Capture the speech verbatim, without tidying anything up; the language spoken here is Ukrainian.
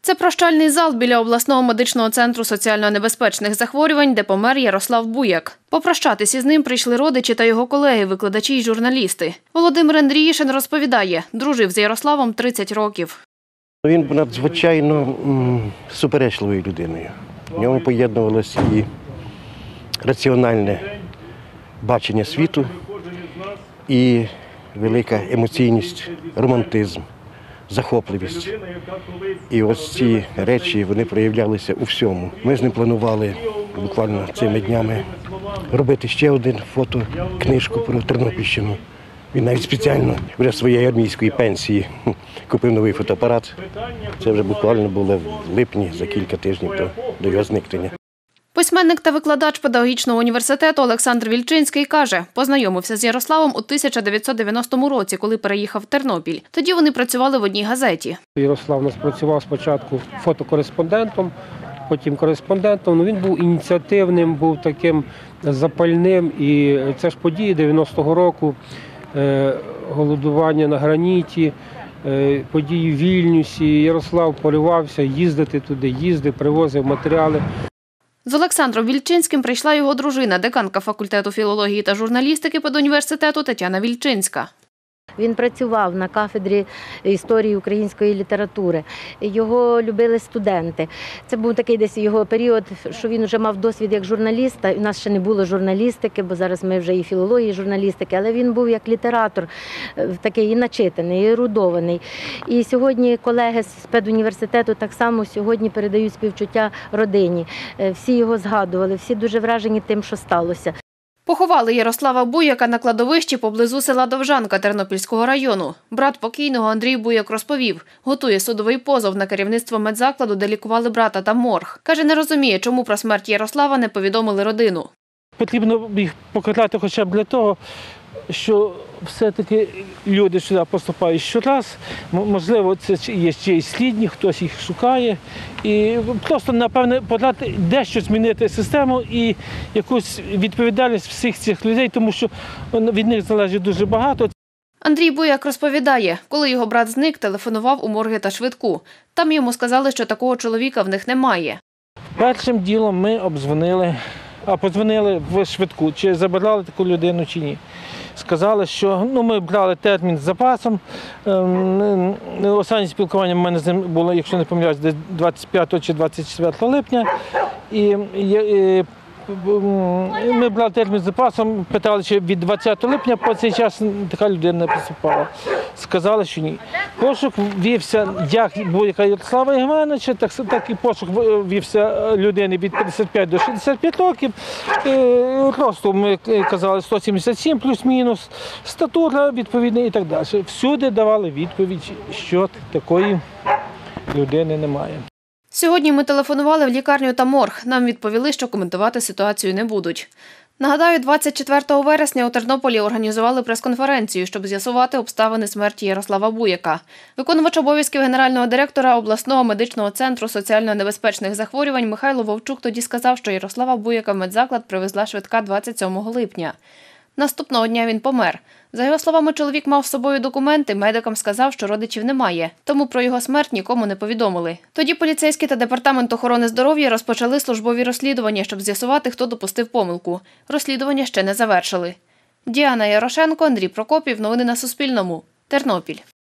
Це прощальний зал біля обласного медичного центру соціально-небезпечних захворювань, де помер Ярослав Буяк. Попрощатись із ним прийшли родичі та його колеги, викладачі й журналісти. Володимир Андріїшин розповідає, дружив з Ярославом тридцять років. Він був надзвичайно суперечливою людиною. В ньому поєднувалося і раціональне бачення світу, і велика емоційність, романтизм, захопливість. І ось ці речі, вони проявлялися у всьому. Ми з ним планували буквально цими днями робити ще один фотокнижку про Тернопільщину. Він навіть спеціально вже своєї армійської пенсії купив новий фотоапарат. Це вже буквально було в липні, за кілька тижнів до, до його зникнення. Письменник та викладач педагогічного університету Олександр Вільчинський каже, познайомився з Ярославом у тисяча дев'ятсот дев'яностому році, коли переїхав в Тернопіль. Тоді вони працювали в одній газеті. Ярослав у нас працював спочатку фотокореспондентом, потім кореспондентом. Ну, він був ініціативним, був таким запальним. І це ж події дев'яностого року, е, голодування на граніті, е, події в Вільнюсі. Ярослав поривався їздити туди, їздив, привозив матеріали. З Олександром Вільчинським прийшла його дружина, деканка факультету філології та журналістики педуніверситету Тетяна Вільчинська. Він працював на кафедрі історії української літератури. Його любили студенти. Це був такий десь його період, що він вже мав досвід як журналіста. У нас ще не було журналістики, бо зараз ми вже і філології, і журналістики. Але він був як літератор, такий і начитаний, і ерудований. І сьогодні колеги з педуніверситету так само сьогодні передають співчуття родині. Всі його згадували, всі дуже вражені тим, що сталося. Поховали Ярослава Буяка на кладовищі поблизу села Довжанка Тернопільського району. Брат покійного Андрій Буяк розповів, готує судовий позов на керівництво медзакладу, де лікували брата та морг. Каже, не розуміє, чому про смерть Ярослава не повідомили родину. Потрібно їх покарати хоча б для того, що все-таки люди сюди поступають щораз. Можливо, це є чиїсь слідні, хтось їх шукає. І просто, напевне, подати дещо змінити систему і якусь відповідальність всіх цих людей, тому що від них залежить дуже багато. Андрій Буяк розповідає, коли його брат зник, телефонував у морги та швидку. Там йому сказали, що такого чоловіка в них немає. Першим ділом ми обдзвонили, а подзвонили в швидку, чи забирали таку людину, чи ні. Сказали, що ну, ми брали термін з запасом. Останнє спілкування в мене з ним було, якщо не помиляюсь, десь двадцять п'ятого чи двадцять четвертого липня. І, і ми брали термін з запасом, питали, чи від двадцятого липня по цей час така людина не поступала. Сказали, що ні. Пошук вівся як Буяка Ярослава Євгеновича, так, так і пошук вівся людини від п'ятдесят п'яти до шістдесят п'яти років. Росту ми казали сто сімдесят сім плюс-мінус, статура відповідна і так далі. Всюди давали відповідь, що такої людини немає. Сьогодні ми телефонували в лікарню та морг. Нам відповіли, що коментувати ситуацію не будуть. Нагадаю, двадцять четвертого вересня у Тернополі організували прес-конференцію, щоб з'ясувати обставини смерті Ярослава Буяка. Виконувач обов'язків генерального директора обласного медичного центру соціально-небезпечних захворювань Михайло Вовчук тоді сказав, що Ярослава Буяка в медзаклад привезла швидка двадцять сьомого липня. Наступного дня він помер. За його словами, чоловік мав з собою документи, медикам сказав, що родичів немає, тому про його смерть нікому не повідомили. Тоді поліцейські та департамент охорони здоров'я розпочали службові розслідування, щоб з'ясувати, хто допустив помилку. Розслідування ще не завершили. Діана Ярошенко, Андрій Прокопів. Новини на Суспільному. Тернопіль.